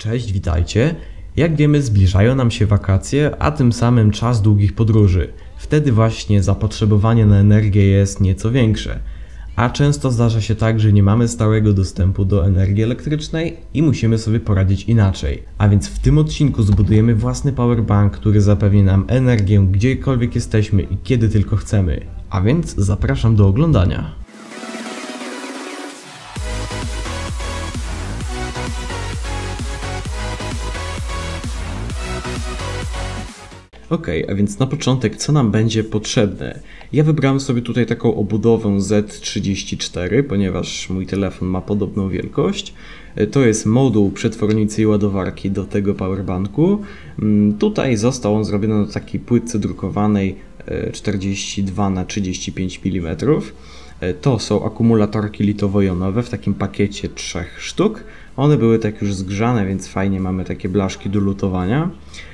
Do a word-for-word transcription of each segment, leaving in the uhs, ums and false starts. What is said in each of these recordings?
Cześć, witajcie. Jak wiemy, zbliżają nam się wakacje, a tym samym czas długich podróży. Wtedy właśnie zapotrzebowanie na energię jest nieco większe. A często zdarza się tak, że nie mamy stałego dostępu do energii elektrycznej i musimy sobie poradzić inaczej. A więc w tym odcinku zbudujemy własny powerbank, który zapewni nam energię gdziekolwiek jesteśmy i kiedy tylko chcemy. A więc zapraszam do oglądania. Ok, a więc na początek co nam będzie potrzebne? Ja wybrałem sobie tutaj taką obudowę Z trzydzieści cztery, ponieważ mój telefon ma podobną wielkość. To jest moduł przetwornicy i ładowarki do tego powerbanku. Tutaj został on zrobiony na takiej płytce drukowanej czterdzieści dwa na trzydzieści pięć milimetrów. To są akumulatorki litowo-jonowe w takim pakiecie trzech sztuk. One były tak już zgrzane, więc fajnie mamy takie blaszki do lutowania.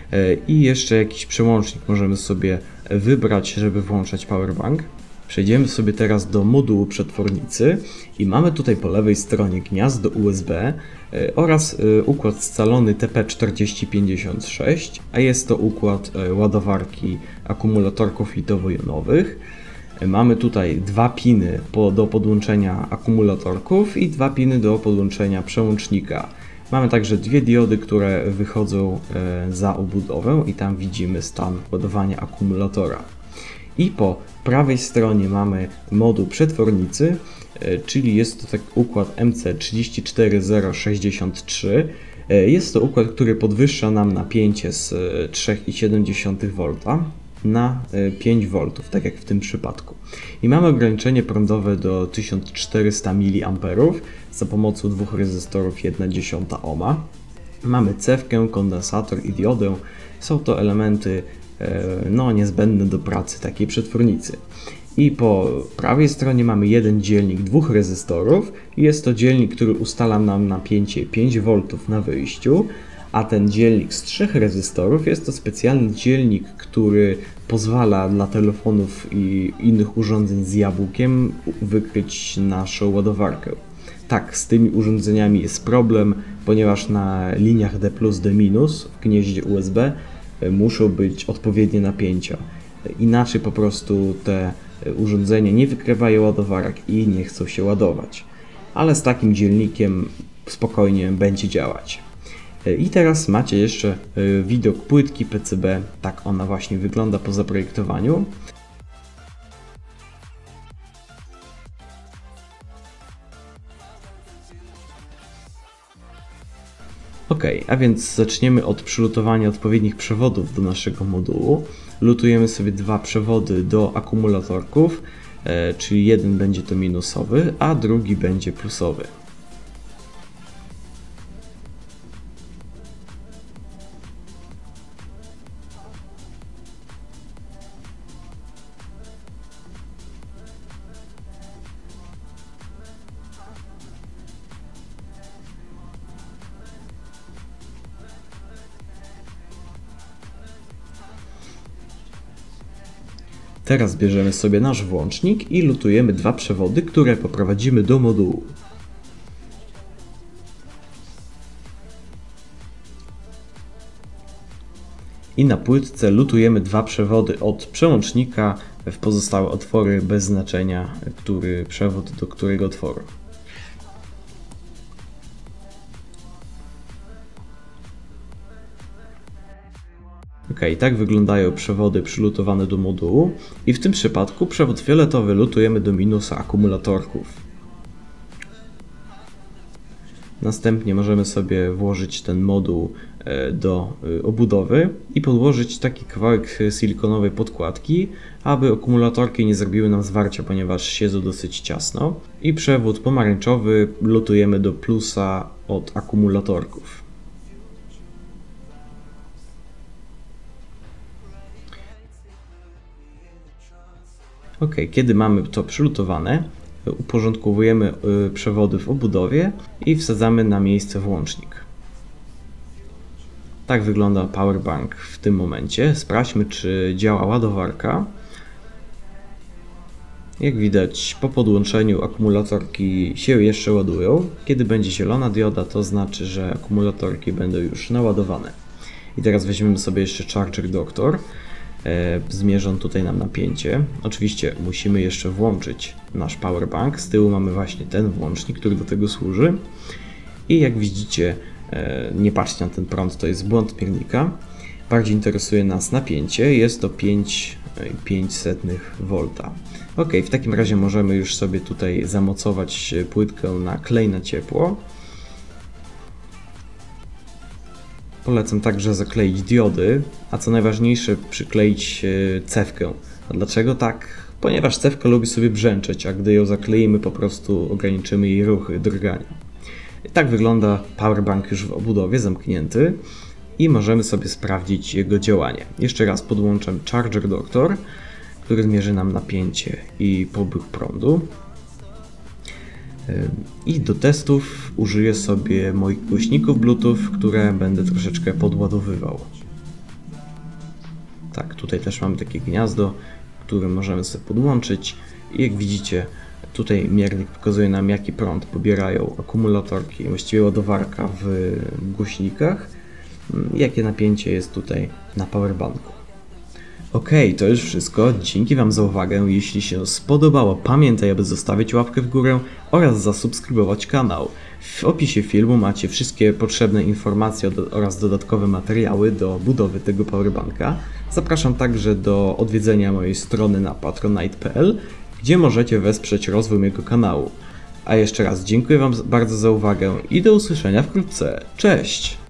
I jeszcze jakiś przełącznik możemy sobie wybrać, żeby włączać powerbank. Przejdziemy sobie teraz do modułu przetwornicy i mamy tutaj po lewej stronie gniazdo U S B oraz układ scalony T P czterdzieści pięćdziesiąt sześć, a jest to układ ładowarki akumulatorków litowo-jonowych. Mamy tutaj dwa piny do podłączenia akumulatorków i dwa piny do podłączenia przełącznika. Mamy także dwie diody, które wychodzą za obudowę i tam widzimy stan ładowania akumulatora. I po prawej stronie mamy moduł przetwornicy, czyli jest to tak układ M C trzydzieści cztery zero sześćdziesiąt trzy. Jest to układ, który podwyższa nam napięcie z trzy przecinek siedem wolt na pięć woltów, tak jak w tym przypadku. I mamy ograniczenie prądowe do tysiąc czterysta miliamperów za pomocą dwóch rezystorów jedna dziesiąta ohma. Mamy cewkę, kondensator i diodę. Są to elementy no, niezbędne do pracy takiej przetwornicy. I po prawej stronie mamy jeden dzielnik dwóch rezystorów. Jest to dzielnik, który ustala nam napięcie pięć woltów na wyjściu. A ten dzielnik z trzech rezystorów jest to specjalny dzielnik, który pozwala dla telefonów i innych urządzeń z jabłkiem wykryć naszą ładowarkę. Tak, z tymi urządzeniami jest problem, ponieważ na liniach D plus, D minus w gnieździe U S B muszą być odpowiednie napięcia. Inaczej po prostu te urządzenia nie wykrywają ładowarek i nie chcą się ładować. Ale z takim dzielnikiem spokojnie będzie działać. I teraz macie jeszcze widok płytki P C B, tak ona właśnie wygląda po zaprojektowaniu. Ok, a więc zaczniemy od przylutowania odpowiednich przewodów do naszego modułu. Lutujemy sobie dwa przewody do akumulatorków, czyli jeden będzie to minusowy, a drugi będzie plusowy. Teraz bierzemy sobie nasz włącznik i lutujemy dwa przewody, które poprowadzimy do modułu. I na płytce lutujemy dwa przewody od przełącznika w pozostałe otwory bez znaczenia, który przewód do którego otworu. Ok, tak wyglądają przewody przylutowane do modułu i w tym przypadku przewód fioletowy lutujemy do minusa akumulatorków. Następnie możemy sobie włożyć ten moduł do obudowy i podłożyć taki kawałek silikonowej podkładki, aby akumulatorki nie zrobiły nam zwarcia, ponieważ siedzą dosyć ciasno. I przewód pomarańczowy lutujemy do plusa od akumulatorków. Ok, kiedy mamy to przylutowane, uporządkowujemy przewody w obudowie i wsadzamy na miejsce włącznik. Tak wygląda powerbank w tym momencie. Sprawdźmy, czy działa ładowarka. Jak widać, po podłączeniu akumulatorki się jeszcze ładują. Kiedy będzie zielona dioda, to znaczy, że akumulatorki będą już naładowane. I teraz weźmiemy sobie jeszcze Charger Doctor. E, zmierzą tutaj nam napięcie. Oczywiście musimy jeszcze włączyć nasz powerbank. Z tyłu mamy właśnie ten włącznik, który do tego służy. I jak widzicie, e, nie patrzcie na ten prąd, to jest błąd miernika. Bardziej interesuje nas napięcie. Jest to pięć przecinek pięć wolta. Ok, w takim razie możemy już sobie tutaj zamocować płytkę na klej na ciepło. Polecam także zakleić diody, a co najważniejsze przykleić cewkę. A dlaczego tak? Ponieważ cewka lubi sobie brzęczeć, a gdy ją zakleimy, po prostu ograniczymy jej ruchy drgania. I tak wygląda powerbank już w obudowie, zamknięty. I możemy sobie sprawdzić jego działanie. Jeszcze raz podłączam Charger Doctor, który zmierzy nam napięcie i pobór prądu. I do testów użyję sobie moich głośników Bluetooth, które będę troszeczkę podładowywał. Tak, tutaj też mamy takie gniazdo, które możemy sobie podłączyć. I jak widzicie, tutaj miernik pokazuje nam, jaki prąd pobierają akumulatorki, właściwie ładowarka w głośnikach. Jakie napięcie jest tutaj na powerbanku. Ok, to już wszystko. Dzięki Wam za uwagę. Jeśli się spodobało, pamiętaj, aby zostawić łapkę w górę oraz zasubskrybować kanał. W opisie filmu macie wszystkie potrzebne informacje oraz dodatkowe materiały do budowy tego powerbanka. Zapraszam także do odwiedzenia mojej strony na patronite kropka p l, gdzie możecie wesprzeć rozwój mojego kanału. A jeszcze raz dziękuję Wam bardzo za uwagę i do usłyszenia wkrótce. Cześć!